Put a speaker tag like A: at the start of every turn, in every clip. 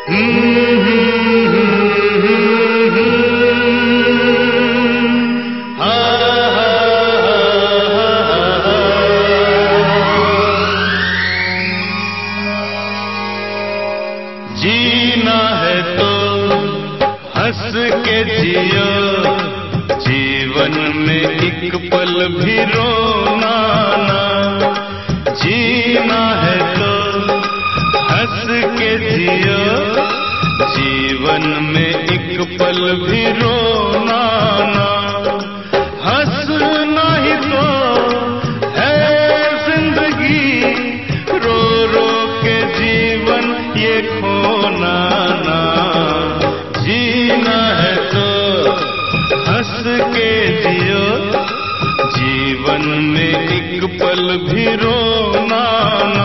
A: जीना है तो हंस के जियो, जीवन में एक पल भी रोना ना। जीना है तो हंस के जियो, जीवन में एक पल भी रोना ना। हंसना ही तो है जिंदगी, रो रो के जीवन ये खोना ना। जीना है तो हंस के जियो, जीवन में एक पल भी रोना ना।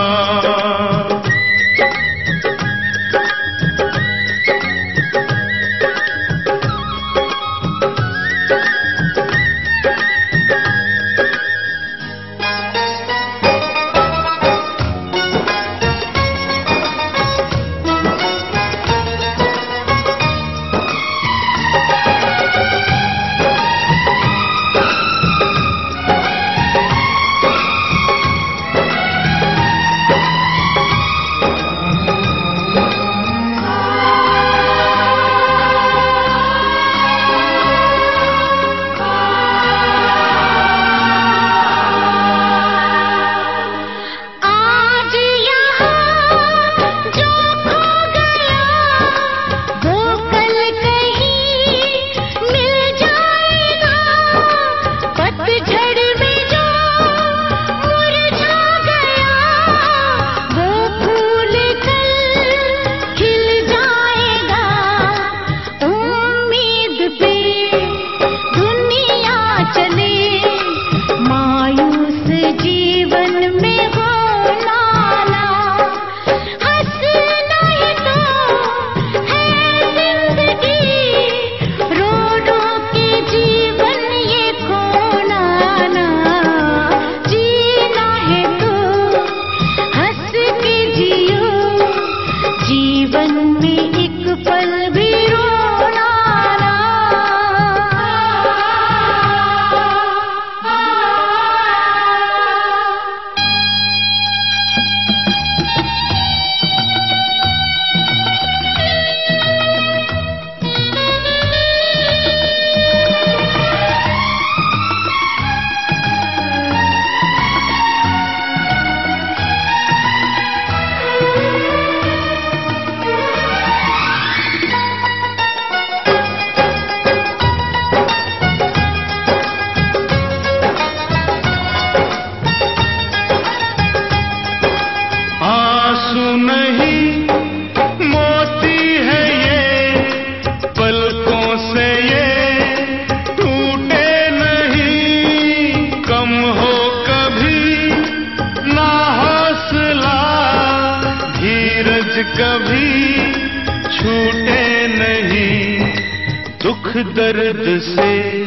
A: कभी छूटे नहीं, दुख दर्द से